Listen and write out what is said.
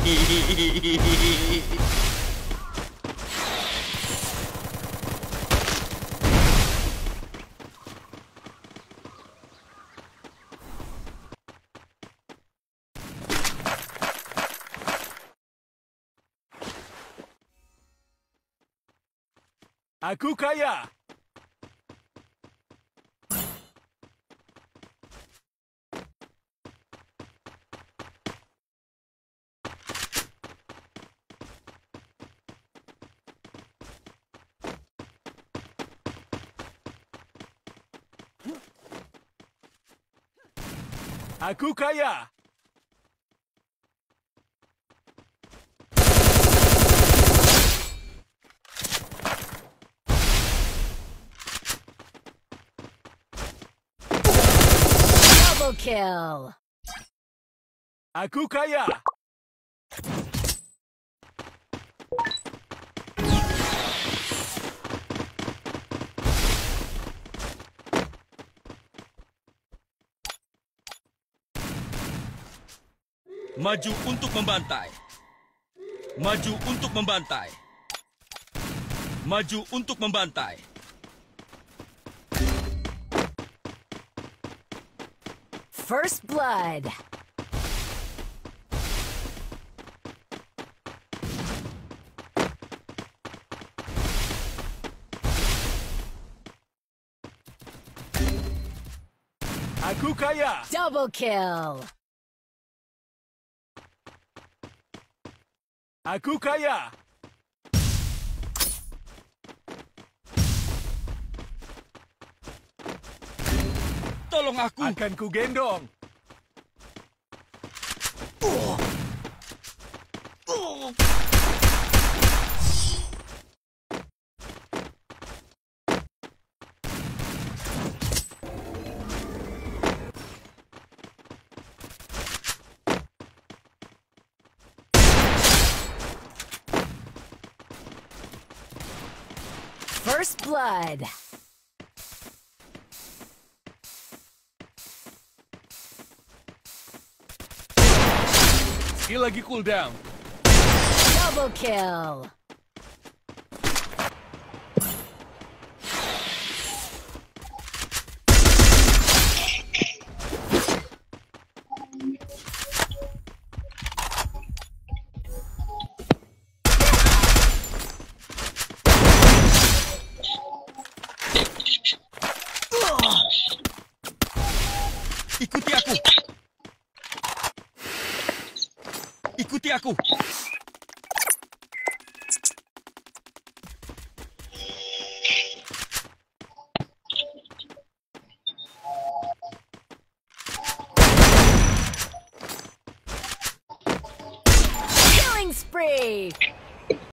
Aku kaya. Aku kaya. Double kill. Aku kaya. Maju untuk membantai. Maju untuk membantai. Maju untuk membantai. First blood. Aku kaya. Double kill. Aku kaya. Tolong aku. Akan ku gendong. First blood. Skill lagi cooldown. Double kill. Ikuti aku. Ikuti aku. Killing spree.